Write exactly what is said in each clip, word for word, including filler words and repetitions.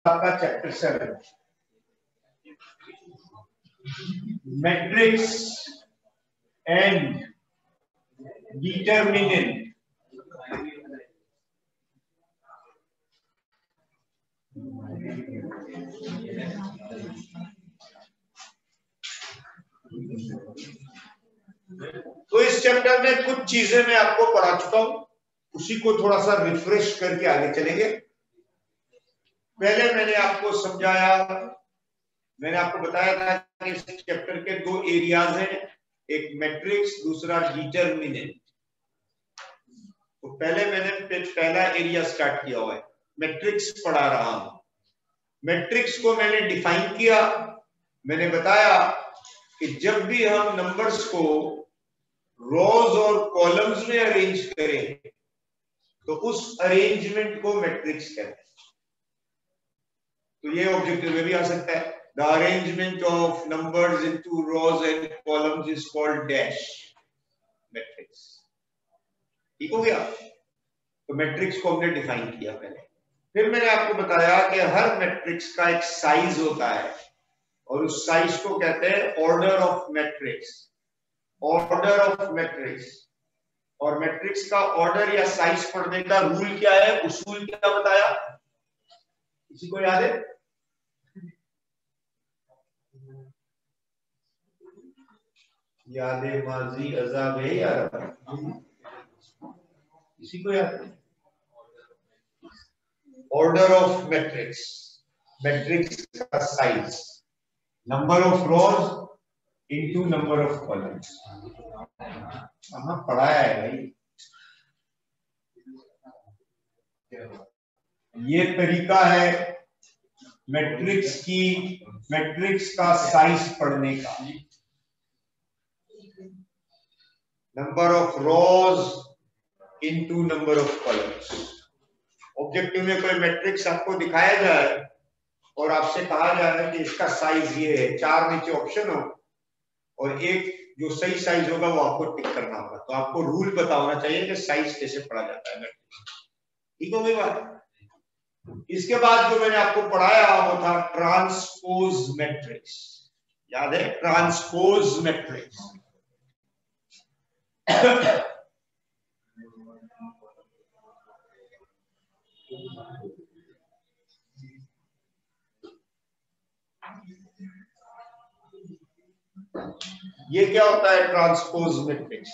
आपका chapter seven, matrix and determinant. तो इस चैप्टर में कुछ चीजें मैं आपको पढ़ा चुका हूं, उसी को थोड़ा सा रिफ्रेश करके आगे चलेंगे। पहले मैंने आपको समझाया, मैंने आपको बताया था कि इस चैप्टर के दो एरियाज हैं, एक मैट्रिक्स, दूसरा डिटरमिनेंट। तो पहले मैंने पहला एरिया स्टार्ट किया हुआ है, मैट्रिक्स पढ़ा रहा हूं। मैट्रिक्स को मैंने डिफाइन किया, मैंने बताया कि जब भी हम नंबर्स को रोज और कॉलम्स में अरेंज करें तो उस अरेंजमेंट को मैट्रिक्स कहते हैं। तो ये ऑब्जेक्टिव में भी आ सकता है, the arrangement of numbers into rows and columns is called dash matrix. ठीक हो गया? तो मैट्रिक्स को हमने डिफाइन किया पहले। फिर मैंने आपको बताया कि हर मैट्रिक्स का एक साइज होता है और उस साइज को कहते हैं order of matrix. Order of matrix. और मैट्रिक्स का ऑर्डर या साइज पढ़ने का रूल क्या है, उसूल क्या बताया, किसी को याद है? याद है माजी अजाब है यार, किसी को याद है? ऑर्डर ऑफ मैट्रिक्स, मैट्रिक्स का size, number of rows into number of columns. कहां पढ़ाया है भाई? ये तरीका है मैट्रिक्स की, मैट्रिक्स का साइज पढ़ने का। Number of rows into number of columns. Objective में कोई मैट्रिक्स आपको दिखाया जाए और आपसे कहा जाए कि इसका साइज ये है, चार नीचे ऑप्शन हो और एक जो सही साइज होगा वो आपको टिक करना होगा, तो आपको रूल पता होना चाहिए कि साइज कैसे पढ़ा जाता है मैट्रिक्स। ठीक हो गई बात? इसके बाद जो मैंने आपको पढ़ाया वो था ट्रांसपोज मैट्रिक्स। याद है? Transpose matrix. ये क्या होता है ट्रांसपोज मैट्रिक्स?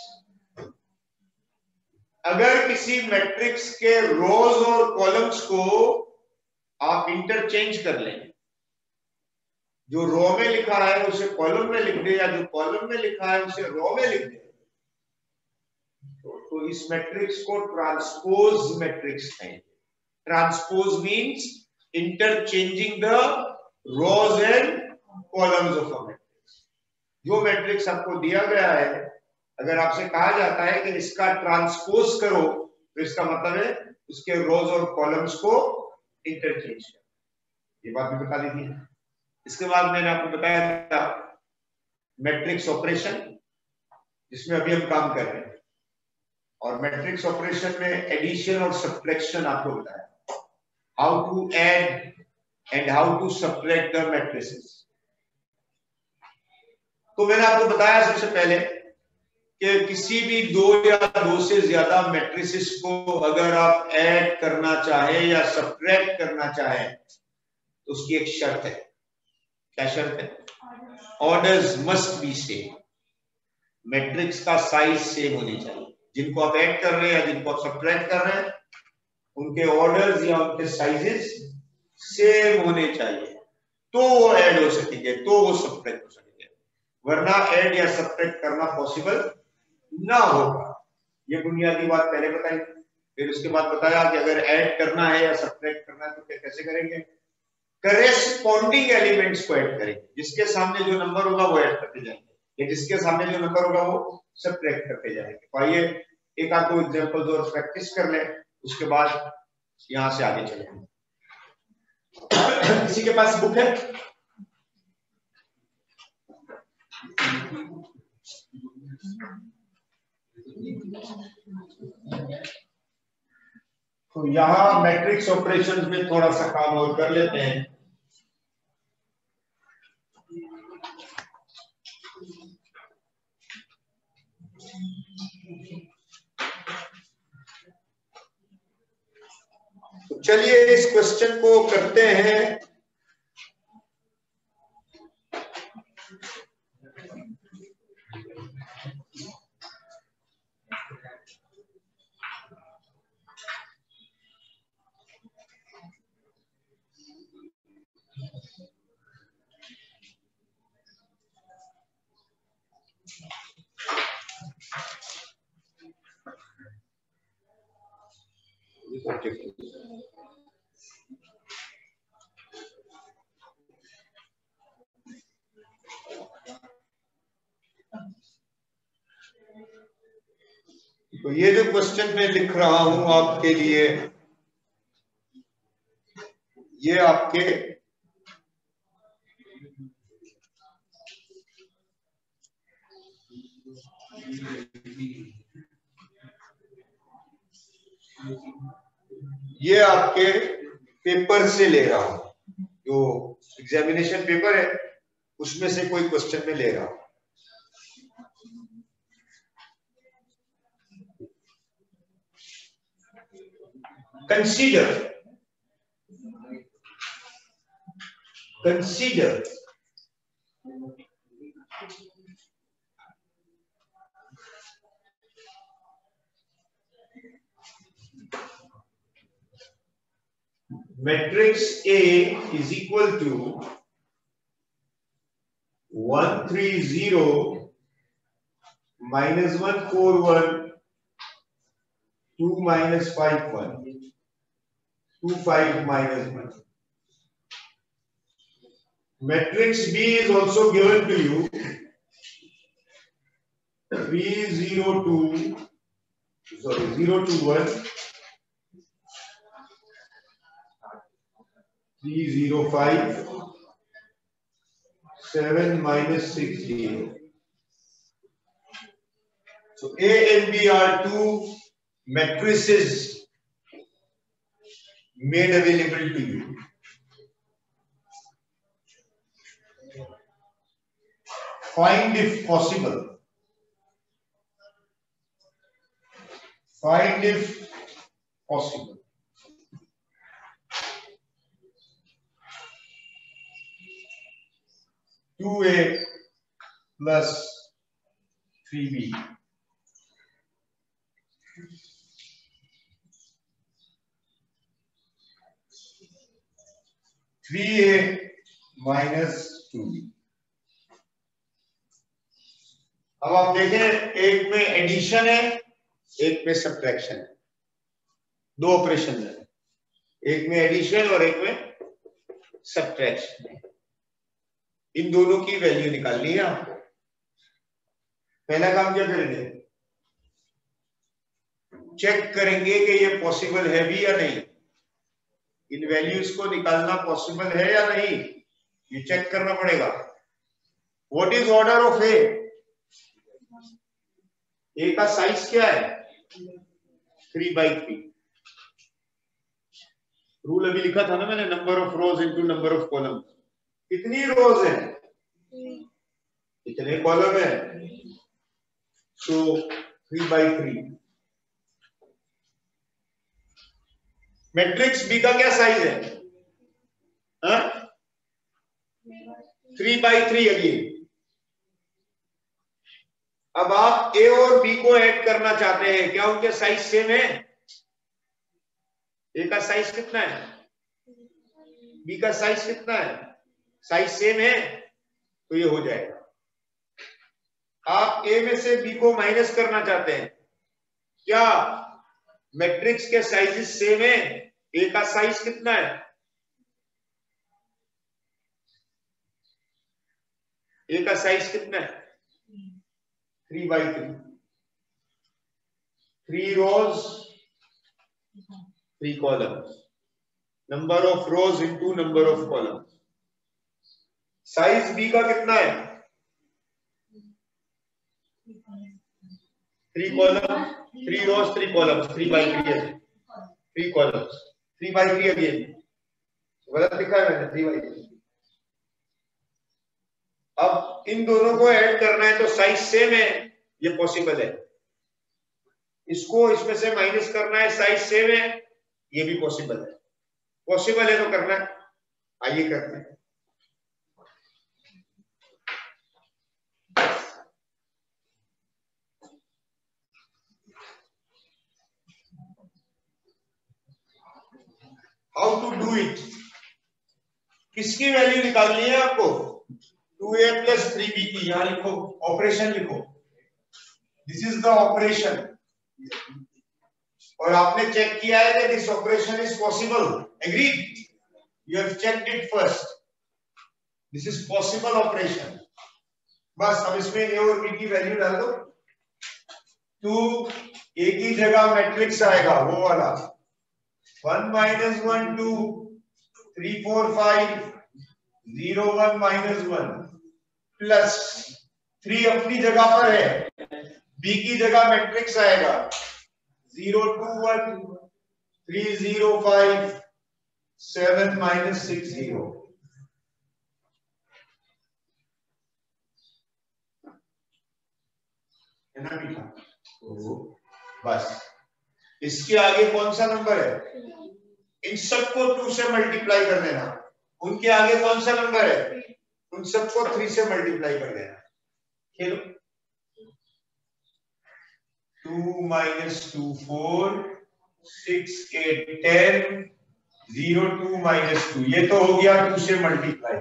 अगर किसी मैट्रिक्स के रोज और कॉलम्स को आप इंटरचेंज कर लें, जो रो में लिखा है उसे कॉलम में लिख दे या जो कॉलम में लिखा है उसे रो में लिख दे, तो, तो इस मैट्रिक्स को ट्रांसपोज मैट्रिक्स कहेंगे। Transpose means interchanging the rows and columns of a matrix. जो मैट्रिक्स आपको दिया गया है, अगर आपसे कहा जाता है कि इसका ट्रांसपोज करो, तो इसका मतलब है उसके रोज और कॉलम्स को इंटरचेंज करो। ये बात भी बता दी थी। इसके बाद मैंने आपको बताया था मैट्रिक्स ऑपरेशन, जिसमें अभी हम काम कर रहे हैं। और मैट्रिक्स ऑपरेशन में एडिशन और सब्ट्रैक्शन आपको बताया, how to add and how to subtract the matrices. तो मैंने आपको बताया सबसे पहले कि किसी भी दो या दो से ज्यादा मैट्रिसेस को अगर आप ऐड करना चाहे या सब्ट्रैक्ट करना चाहे तो उसकी एक शर्त है। क्या शर्त है? Orders must be same. Matrix का साइज सेम होनी चाहिए। जिनको आप ऐड कर रहे हैं या जिनको आप सब्ट्रैक्ट कर रहे हैं, उनके ऑर्डर्स या उनके साइजेस सेम होने चाहिए, तो वो ऐड हो सकेंगे, तो वो सब्ट्रैक्ट हो सकेंगे। वरना ऐड या सब्ट्रैक्ट करना पॉसिबल ना होगा। ये बुनियादी बात पहले बताई। फिर उसके बाद बताया कि अगर ऐड करना है या सब्ट्रैक्ट करना है तो क्या कैसे करेंगे? करेस्पॉन्डिंग एलिमेंट्स को ऐड करेंगे। जिसके सामने जो नंबर होगा वो ऐड करते जाएंगे, या जिसके सामने जो नंबर होगा वो सब्ट्रैक्ट करते जाएंगे। तो आइए एक आध दो एग्जांपल्स और प्रैक्टिस कर लें, उसके बाद यहां से आगे चलेंगे। किसी के पास बुक है? तो यहां मैट्रिक्स ऑपरेशंस में थोड़ा सा काम और कर लेते हैं। तो चलिए इस क्वेश्चन को करते हैं। तो ये जो क्वेश्चन मैं लिख रहा हूं आपके लिए, ये आपके ये आपके पेपर से ले रहा हूं, जो एग्जामिनेशन पेपर है उसमें से कोई क्वेश्चन में ले रहा हूं। Consider, consider matrix A is equal to one three zero minus one four one two minus five one two five minus one. Matrix B is also given to you three zero two sorry zero two one three zero five seven minus six zero. So A and B are two matrices made available to you. Find if possible. Find if possible. two A plus three B. three A minus two B. अब आप देखें, एक में addition है, एक में subtraction है, दो ऑपरेशन है, एक में एडिशन और एक में सब्ट्रैक्शन है। इन दोनों की वैल्यू निकालनी है आपको। पहला काम क्या करेंगे, चेक करेंगे कि ये पॉसिबल है भी या नहीं, इन वैल्यूज को निकालना पॉसिबल है या नहीं, ये चेक करना पड़ेगा। What is order of A? A का साइज क्या है? Three by three. रूल अभी लिखा था ना मैंने, number of rows into number of column. कितनी रोज है? कितने कॉलम है? So three by three. Matrix B का क्या साइज है? Three by three again. अब आप ए और बी को ऐड करना चाहते हैं, क्या उनके साइज सेम है? ए का साइज कितना है? बी का साइज कितना है? साइज सेम है, तो ये हो जाएगा। आप ए में से बी को माइनस करना चाहते हैं, क्या मैट्रिक्स के साइजेस सेम है? ए का साइज कितना है? ए का साइज कितना है? Three by three. Three rows three columns, number of rows into number of columns. Size B का कितना है? Three column, three rows three columns, three by three है। Three columns, three by three again, गलत लिखा है मैंने, three by three. अब इन दोनों को ऐड करना है तो साइज सेम है, ये पॉसिबल है। इसको इसमें से माइनस करना है, साइज सेम है, ये भी पॉसिबल है। पॉसिबल है तो करना है, आइए करते हैं। हाउ टू डू इट, किसकी वैल्यू निकालनी है आपको, two A plus three B की। यहां लिखो, ऑपरेशन लिखो, दिस इज द ऑपरेशन। और आपने चेक किया है कि this operation is possible, agreed, you have checked it first, this is possible operation. बस अब इसमें ए और बी की वैल्यू डाल दो। टू ए की जगह मैट्रिक्स आएगा वो वाला, one minus one two, three four five, zero one minus one, plus three अपनी जगह पर है, बी की जगह मैट्रिक्स आएगा zero two one, three zero five, seven minus six zero. है ना बेटा? तो बस इसके आगे कौन सा नंबर है, इन सबको टू से मल्टीप्लाई कर देना। उनके आगे कौन सा नंबर है, उन सबको थ्री से मल्टीप्लाई कर देना। खेलो, two minus two four, six eight ten, zero two minus two, ये तो हो गया टू से मल्टीप्लाई।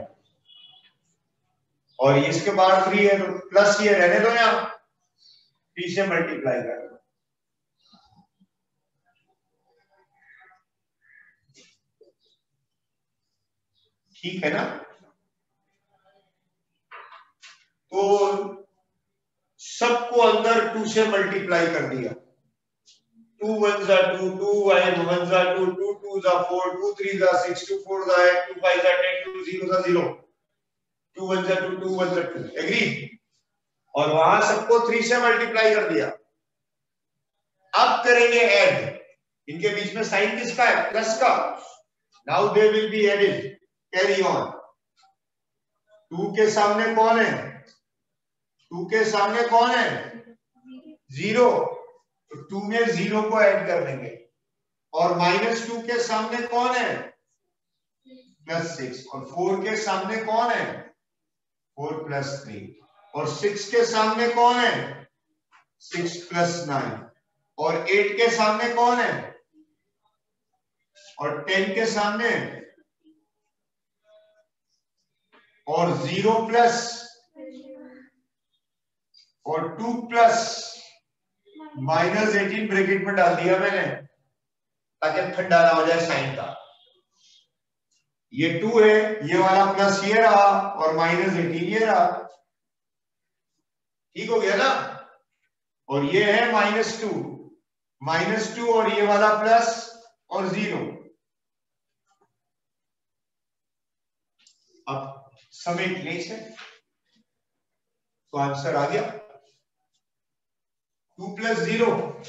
और इसके बाद थ्री है तो प्लस ये रहने दो, यहां थ्री से मल्टीप्लाई कर दो। ठीक है ना? तो सबको अंदर टू से मल्टीप्लाई कर दिया। टू वन जा टू, टू वन जा टू, टू टू जा फोर, टू थ्री जा सिक्स, टू फोर जा एट, टू फाइव जा टेन, टू जीरो जा जीरो, टू वन जा टू, टू वन जा टू, एग्री। और वहां सबको थ्री से मल्टीप्लाई कर दिया। अब करेंगे ऐड, इनके बीच में साइन किसका है, प्लस का। Now they will be added, carry on. Two के सामने कौन है, टू के सामने कौन है, जीरो, तो टू में जीरो को ऐड कर देंगे। और माइनस टू के सामने कौन है, प्लस सिक्स। और फोर के सामने कौन है, फोर प्लस थ्री। और सिक्स के सामने कौन है, सिक्स प्लस नाइन। और एट के सामने कौन है, और टेन के सामने, और जीरो प्लस, और two plus minus eighteen bracket में डाल दिया मैंने ताकि ठंडा ना हो जाए साइन का। ये टू है, ये वाला प्लस ये रहा, और माइनस एटीन ये रहा। ठीक हो गया ना? और ये है माइनस टू, माइनस टू, और ये वाला प्लस और जीरो। अब समेट लें इसे, तो आंसर आ गया two plus zero.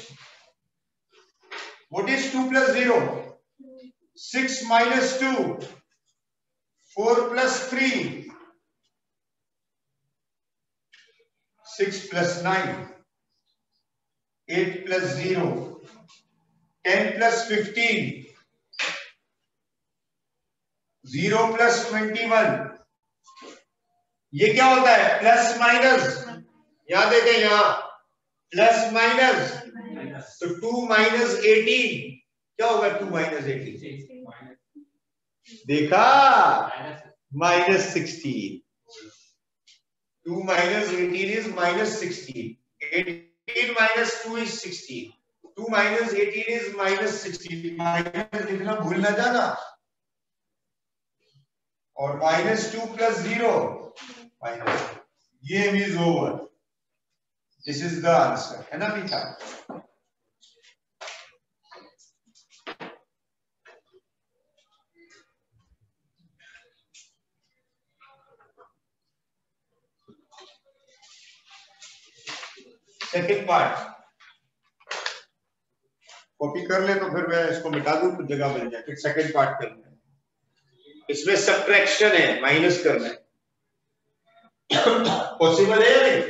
What is two plus zero, six minus two, four plus three, six plus nine, eight plus zero, ten plus fifteen, zero plus twenty one. ये क्या होता है, प्लस माइनस। यहां देखें, यहां प्लस माइनस, तो two minus eighteen क्या होगा, टू माइनस एटीन, देखा, minus sixteen. Two minus eighteen is minus sixteen, eighteen minus two is sixteen, two minus eighteen is minus sixteen. Minus लिखना भूल ना जाना। और minus two plus zero minus, game is over, this is the answer, है ना बेटा? Second part, copy कर ले तो फिर मैं इसको मिटा दूं तो जगह मिल जाए, फिर सेकंड पार्ट करना है। इसमें सब्ट्रैक्शन है, माइनस करना है। पॉसिबल है या नहीं?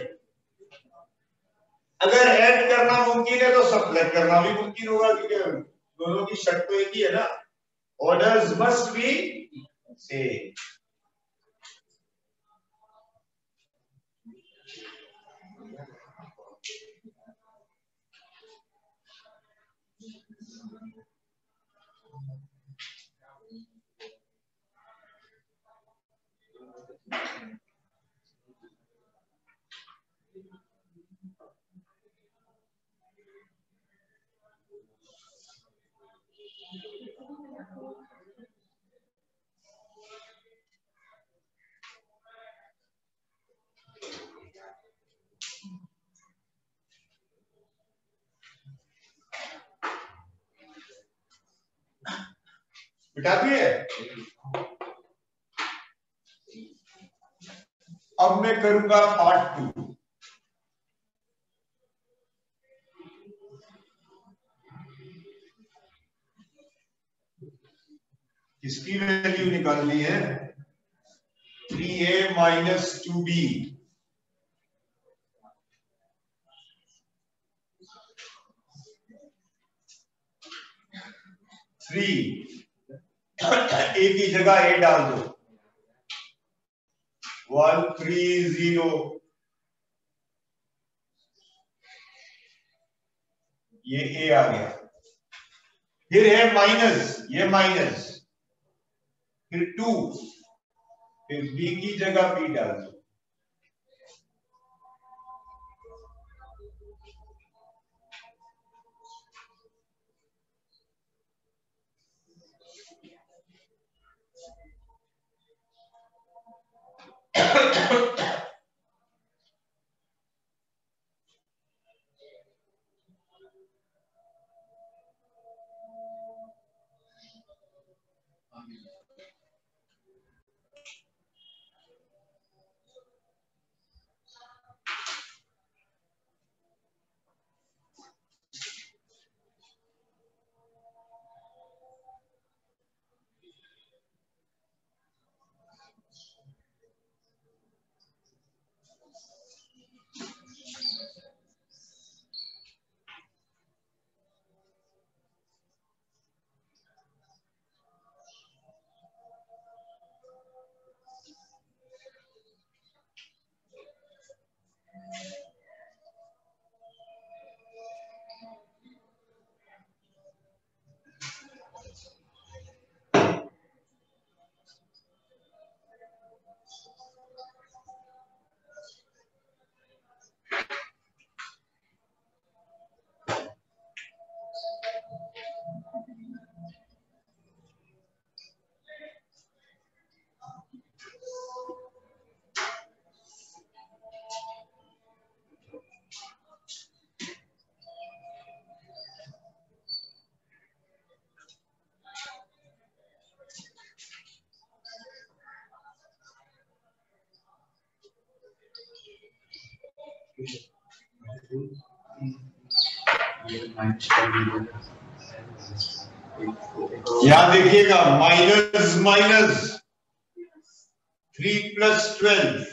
अगर ऐड करना मुमकिन है तो सब्ट्रैक्ट करना भी मुमकिन होगा, क्योंकि दोनों की शर्त तो एक ही है ना, ऑर्डर्स मस्ट बी सेम। मिटा दिए। अब मैं करूंगा पार्ट टू। इसकी वैल्यू निकालनी है three A minus two B. Three A की जगह ए डाल दो, वन थ्री जीरो, ये ए आ गया। फिर है माइनस, ये माइनस, फिर टू, फिर बी की जगह बी डाल दो। यहां देखिएगा, minus minus three plus twelve,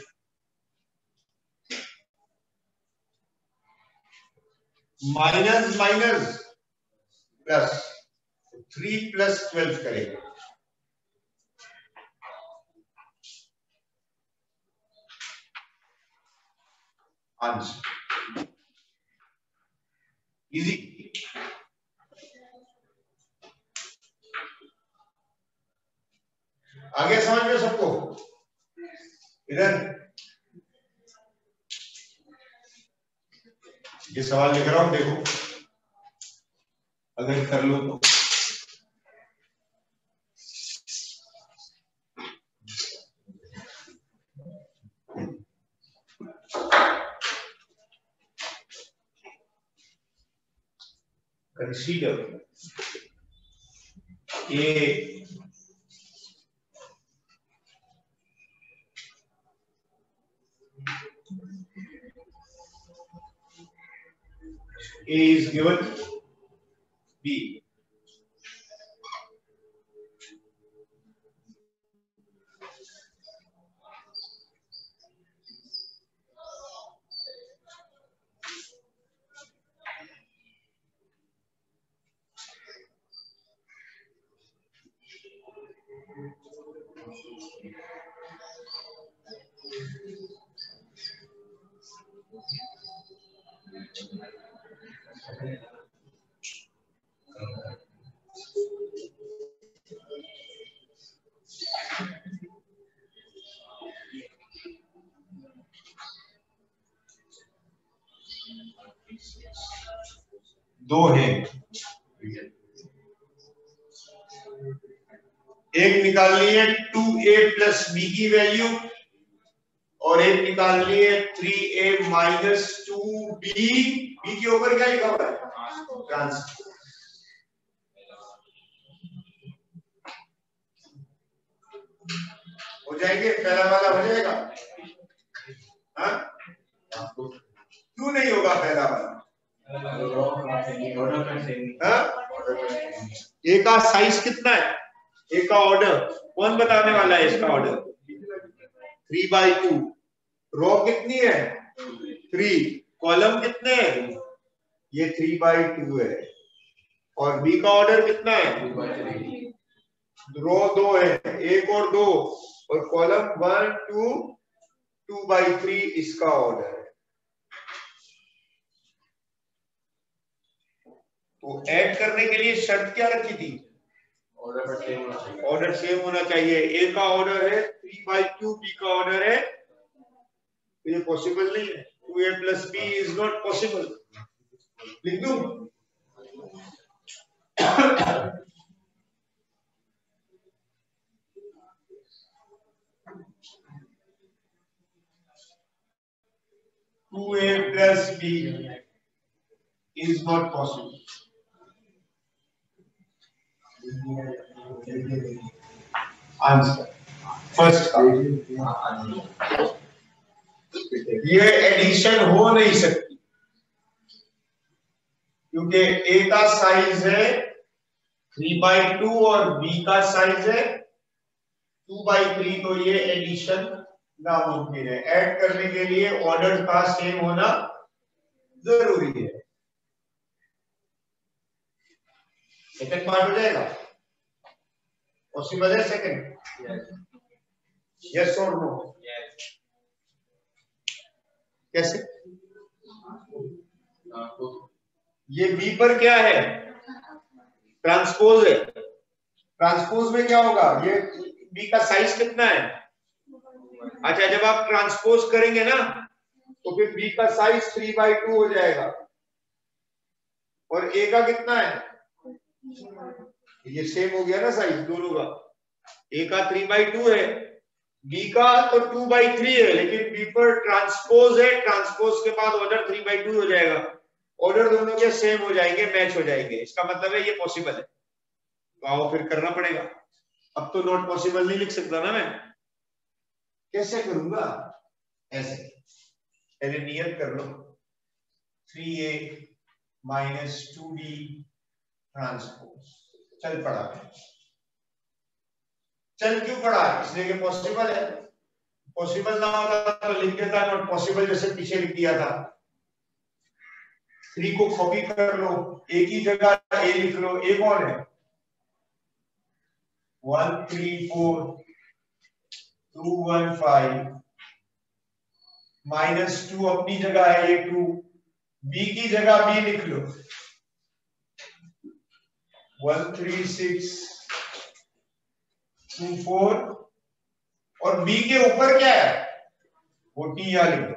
minus minus plus, three plus twelve करेगा। Answer easy. आगे समझ में सबको? इधर ये सवाल लिख रहा हूं, देखो अगर कर लो तो। Consider A A is given B. दो है, एक निकालनी है टू ए प्लस बी की वैल्यू और एक निकालनी है three A minus two B. B के ऊपर क्या लिखा हुआ है? ट्रांसपोज। हो जाएंगे, पहला वाला हो जाएगा। हाँ? क्यों नहीं होगा पहला वाला? ए का साइज कितना है? ए का ऑर्डर कौन बताने वाला है? इसका order three by two. Row कितनी है? थ्री। कॉलम कितने हैं? ये थ्री बाई टू है। और बी का ऑर्डर कितना है? रो दो है, एक और दो, और column one two two by three इसका ऑर्डर है। तो ऐड करने के लिए शर्त क्या रखी थी? ऑर्डर सेम होना चाहिए। ऑर्डर सेम होना चाहिए। ए का ऑर्डर है थ्री बाई टू, बी का ऑर्डर है, तो ये पॉसिबल नहीं है। Two A plus B is not possible. लिख दूं? Two A plus B is not possible. Answer first का, ये एडिशन हो नहीं सकती क्योंकि ए का साइज है थ्री बाई टू और बी का साइज है टू बाई थ्री, तो ये एडिशन नामुमकिन है। ऐड करने के लिए ऑर्डर का सेम होना जरूरी है। सेकंड पार्ट हो जाएगा? पॉसिबल है सेकंड? यस और नो? कैसे? ये बी पर क्या है? ट्रांसपोज है। ट्रांसपोज में क्या होगा? ये बी का साइज कितना है? अच्छा, जब आप ट्रांसपोज करेंगे ना तो फिर बी का साइज थ्री बाई टू हो जाएगा और ए का कितना है? ये सेम हो गया ना साइज दोनों का। ए का थ्री बाई टू है, बी का तो टू बाई थ्री है, लेकिन बी पर ट्रांसपोज है। ट्रांसपोज के बाद ऑर्डर थ्री बाई टू हो जाएगा। ऑर्डर दोनों के सेम हो जाएंगे, मैच हो जाएंगे। इसका मतलब है ये पॉसिबल है। तो आओ फिर करना पड़ेगा। अब तो नॉट पॉसिबल नहीं लिख सकता ना मैं। कैसे करूंगा? ऐसे पहले नियत कर लो, three A minus two B transpose. चल पड़ा। चल क्यों पड़ा? इसलिए कि पॉसिबल है। पॉसिबल ना होता तो लिख देता नॉट पॉसिबल, जैसे पीछे लिख दिया था। थ्री को कॉपी कर लो, ए की जगह ए लिख लो। ए कौन है? One three four two one five minus two अपनी जगह है ये टू, बी की जगह बी लिख लो one three six two four, और बी के ऊपर क्या है? वो टी या लिख लो।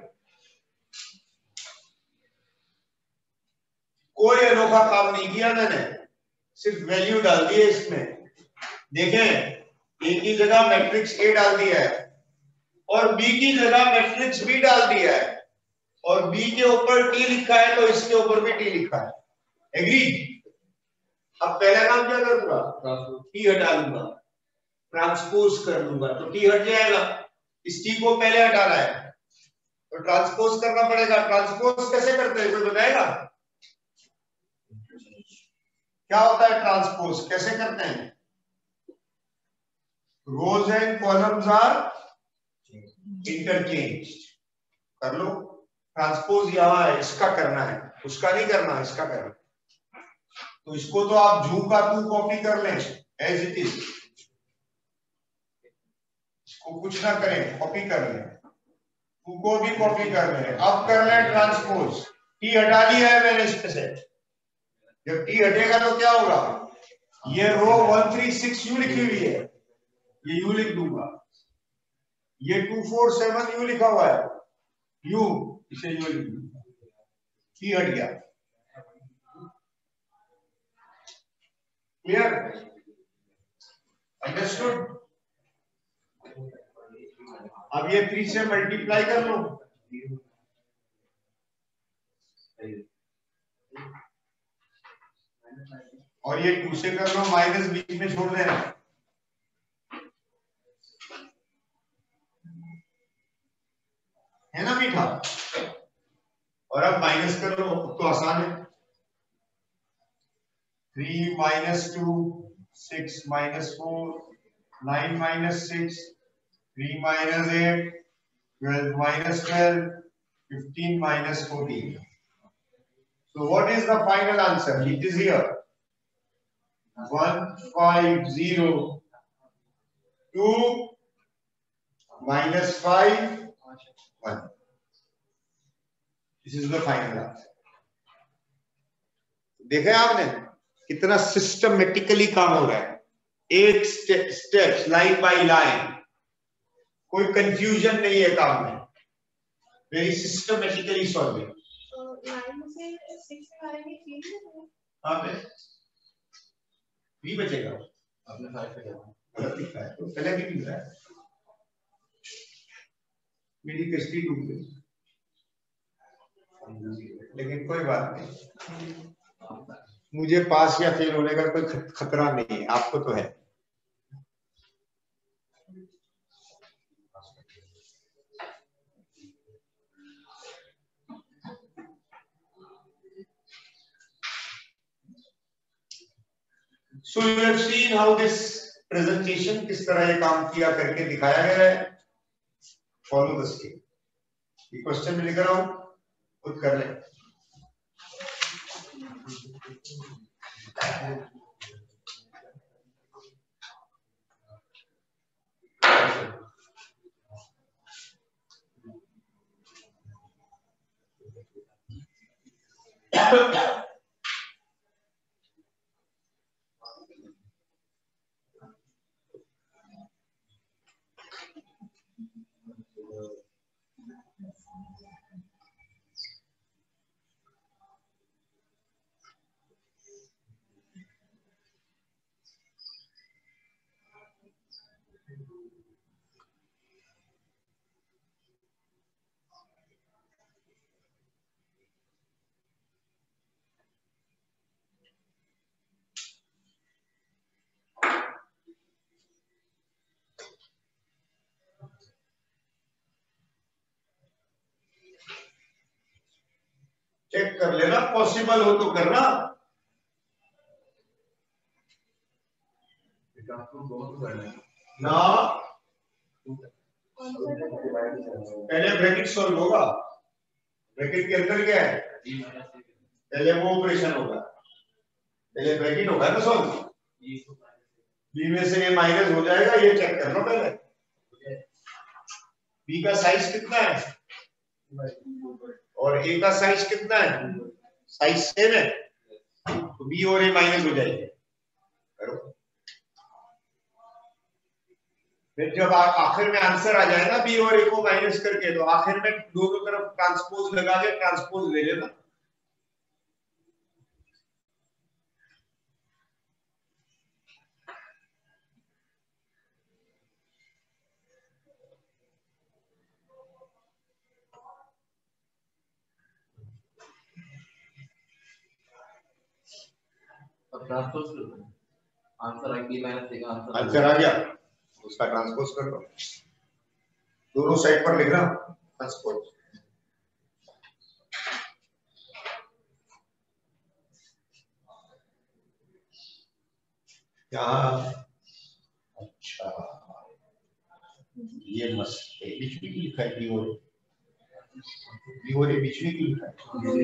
कोई अनोखा काम नहीं किया मैंने, सिर्फ वैल्यू डाल दी है इसमें। देखें, ए की जगह मैट्रिक्स ए डाल दिया है और बी की जगह मैट्रिक्स बी डाल दिया है, और बी के ऊपर टी लिखा है तो इसके ऊपर भी टी लिखा है। एग्री? अब पहला काम क्या करूंगा? टी हटा लूंगा, ट्रांसपोज कर लूंगा तो टी हट जाएगा। इस टी को पहले हटाना है तो ट्रांसपोज करना पड़ेगा। ट्रांसपोज कैसे करते हैं कोई बताएगा? क्या होता है ट्रांसपोज, कैसे करते हैं? Rows and columns are interchange. कर लो ट्रांसपोज, यहां है, इसका करना है, उसका नहीं करना, इसका करना। तो इसको तो आप जू का तू कॉपी कर लें एज इट इज, इसको कुछ ना करें, कॉपी कर लें, तू को भी कॉपी कर लें। अब कर लें ट्रांसपोज, टी हटा दिया है मैंने इसमें से। जब टी हटेगा तो क्या होगा? ये रो वन थ्री सिक्स यू लिखी हुई है, ये यू लिख दूंगा। ये टू फोर सेवन यू लिखा हुआ है, यू, इसे यू लिख दूंगा। टी हट गया। क्लियर? अंडरस्टूड? अब ये थ्री से मल्टीप्लाई कर लो, और ये टू से कर लो, माइनस बीच में छोड़ देना। है ना मीठा? और अब माइनस कर लो, तो आसान है। Three minus two, six minus four, nine minus six, three minus eight, twelve minus twelve, fifteen minus fourteen. So what is the final answer? It is here. one five zero two minus five one. This is the final answer. देखे आपने कितना systematically काम हो रहा है, एक step steps, line by line, कोई confusion नहीं है काम में, वेरी सिस्टमेटिकली सॉल्विंग। हाँ पे भी बचेगा, आपने फाइव पे गलत लिखा है, तो पहले भी लिखा है, मेरी कश्ती डूब गई, लेकिन कोई बात नहीं, मुझे पास या फेल होने का कोई खतरा नहीं है, आपको तो है। So you have seen how this presentation किस तरह ये काम किया करके दिखाया गया है। Follow the scheme. ये क्वेश्चन में लिख रहा हूं, खुद कर लें। चेक कर लेना, पॉसिबल हो तो करना। ना पहले ब्रैकेट सॉल्व होगा, ब्रैकेट के अंदर क्या है, पहले वो ऑपरेशन होगा, पहले ब्रैकेट होगा ना सॉल्व, बी में से ये माइनस हो जाएगा, ये चेक करना पहले। बी का साइज कितना है और ए का साइज कितना है, साइज सेम है, तो बी और ए माइनस हो जाएंगे। करो, फिर जब आखिर में आंसर आ जाए ना बी और ए को माइनस करके, तो आखिर में दोनों तरफ ट्रांसपोज लगा के ट्रांसपोज ले लेना। आंसर आ गया, आंसर आ गया, उसका ट्रांसपोज कर दो, दोनों साइड पर लिखना ट्रांसपोज। यहाँ अच्छा ये मस्त है, बीच में क्यों लिखा है बी और बी और ए बीच में क्यों लिखा है?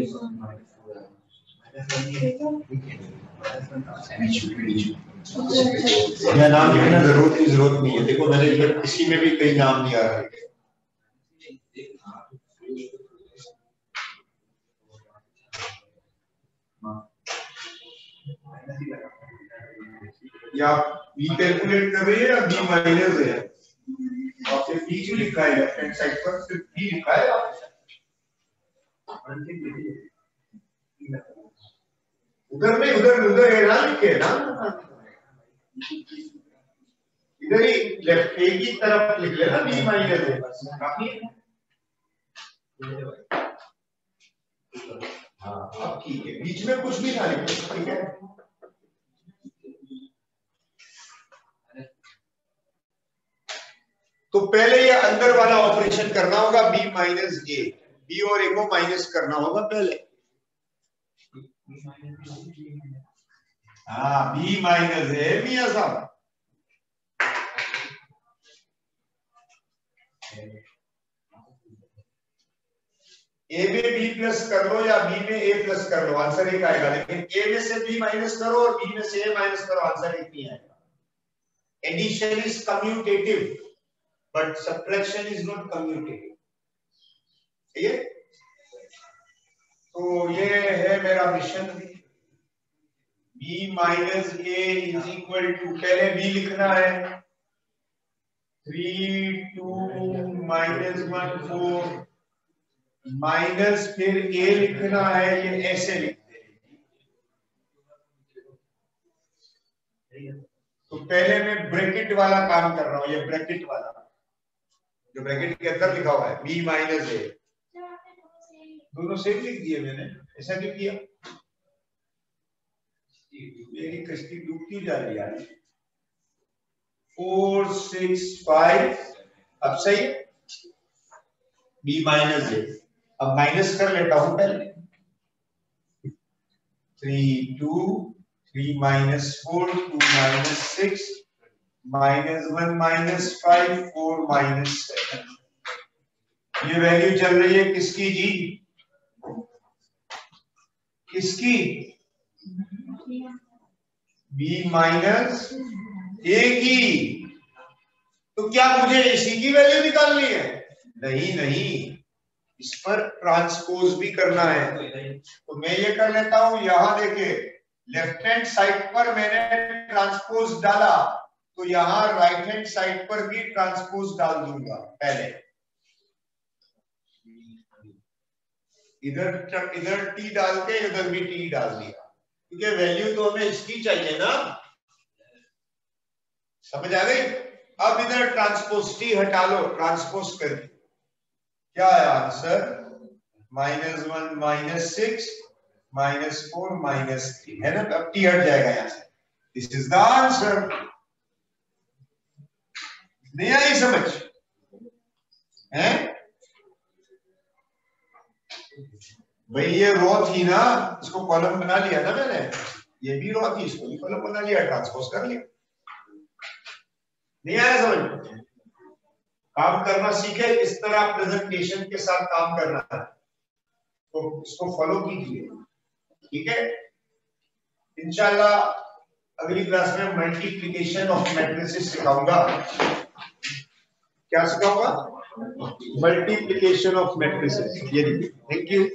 बीच में बीच में या नाम लिखना जरूरत की जरूरत नहीं है। देखो मैंने इधर किसी में भी कहीं नाम नहीं आ रहा है। या बी कैलकुलेट कर रही है या बी माइनस है, और फिर बी जो लिखा है लेफ्ट हैंड साइड पर फिर बी लिखा है उधर नहीं, उधर उधर है ना लिखे ना, इधर ही लेफ्ट एक ही तरफ लिख लेना बी माइनस है बस काफी है। हाँ अब ठीक है, बीच में कुछ भी ना लिखे, ठीक है। तो पहले ये अंदर वाला ऑपरेशन करना होगा बी माइनस ए, बी और ए को माइनस करना होगा पहले। हाँ बी माइनस ए मियां साहब, ए में बी प्लस कर लो या बी में ए प्लस कर लो, आंसर एक आएगा। लेकिन ए में से बी माइनस करो और बी में से ए माइनस करो, आंसर एक नहीं आएगा। Addition is commutative but subtraction is not commutative, ठीक है। तो ये है मेरा mission, b minus A is equal to, पहले b लिखना है three two minus one four, minus फिर a लिखना है, ये ऐसे लिखते हैं। तो पहले मैं ब्रैकेट वाला काम कर रहा हूं, ये ब्रैकेट वाला जो ब्रैकेट के अंदर लिखा हुआ है b माइनस ए, दोनों सेम लिख दिए मैंने। ऐसा क्यों किया? मेरी कश्ती डूबती जा रही है। फोर सिक्स फाइव, अब सही है, b माइनस ए। अब माइनस कर लेता हूं पहले, three two, three minus four, two minus six, minus one minus five, four minus seven. ये वैल्यू चल रही है किसकी जी? किसकी? b माइनस ए की। तो क्या मुझे इसी की वैल्यू निकालनी है? नहीं नहीं, इस पर ट्रांसपोज भी करना है। तो मैं ये कर लेता हूं, यहां देखिए लेफ्ट हैंड साइड पर मैंने ट्रांसपोज डाला, तो यहां राइट हैंड साइड पर भी ट्रांसपोज डाल दूंगा। पहले इधर इधर टी डाल के इधर भी टी डाल दिया, क्योंकि वैल्यू तो हमें इसकी चाहिए ना, समझ आ गई? अब इधर ट्रांसपोज टी हटा लो, ट्रांसपोज करके क्या है answer? Minus one minus six minus four minus three, है ना? अब टी हट जाएगा यहां से। This is the answer. नहीं आई समझ है भाई? ये रो थी ना, इसको कॉलम बना लिया ना मैंने, ये भी रो थी, इसको भी कॉलम बना लिया, ट्रांसपोज कर लिया। नहीं आया समझ? काम करना सीखे, इस तरह प्रेजेंटेशन के साथ काम करना है, तो इसको फॉलो कीजिए, ठीक है। इंशाल्लाह अगली क्लास में मल्टीप्लिकेशन ऑफ मैट्रिसेस सिखाऊंगा। क्या सिखाऊंगा? Multiplication of matrices. ये देखिए, थैंक यू।